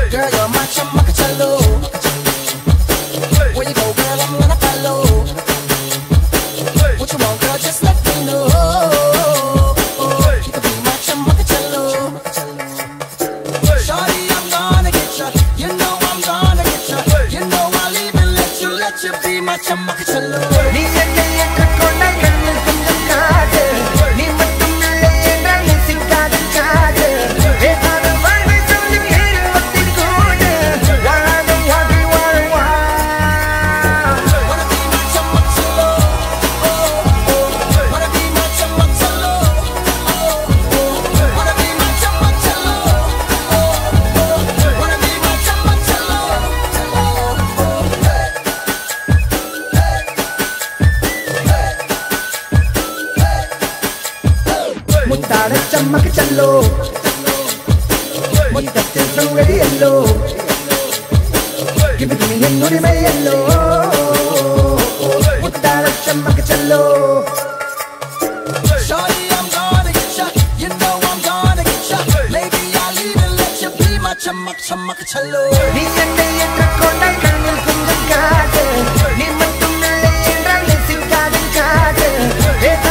Girl, you're my chamacachalo. Where you go, girl, I'm gonna follow. What you want, girl, just let me know. You can be my chamacachalo. Shawty, I'm gonna get ya. You know I'm gonna get ya. You know I'll even let you be my chamacachalo. Muntara chamacachalo, what that is already yellow. Give it to me and put it in yellow. Muntara chamacachalo. Shawty, I'm gonna get ya. You know I'm gonna get ya. Maybe I'll even let you be my chamacachalo. Ni ande entra con el canal con el cade. Ni mantumele entra le sin cade.